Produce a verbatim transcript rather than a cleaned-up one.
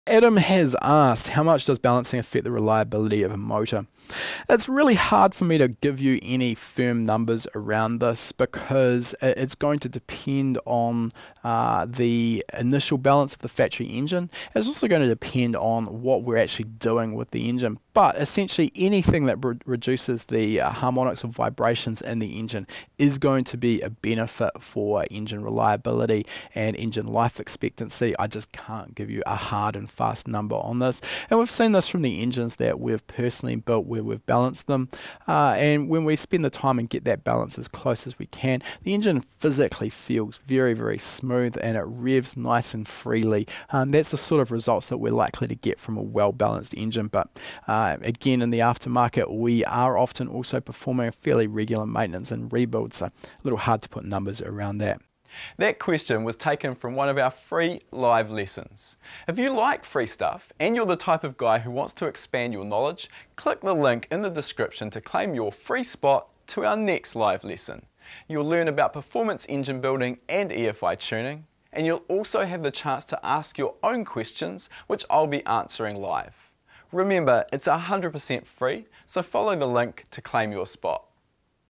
Adam has asked, how much does balancing affect the reliability of a motor? It's really hard for me to give you any firm numbers around this because it's going to depend on uh, the initial balance of the factory engine. It's also going to depend on what we're actually doing with the engine. But essentially anything that re reduces the uh, harmonics or vibrations in the engine is going to be a benefit for engine reliability and engine life expectancy. I just can't give you a hard and fast number on this. And we've seen this from the engines that we've personally built where we've balanced them. Uh, and when we spend the time and get that balance as close as we can, the engine physically feels very, very smooth and it revs nice and freely. Um, that's the sort of results that we're likely to get from a well-balanced engine. But uh, again, in the aftermarket, we are often also performing a fairly regular maintenance and rebuild, so a little hard to put numbers around that. That question was taken from one of our free live lessons. If you like free stuff and you're the type of guy who wants to expand your knowledge, click the link in the description to claim your free spot to our next live lesson. You'll learn about performance engine building and E F I tuning, and you'll also have the chance to ask your own questions, which I'll be answering live. Remember, it's one hundred percent free, so follow the link to claim your spot.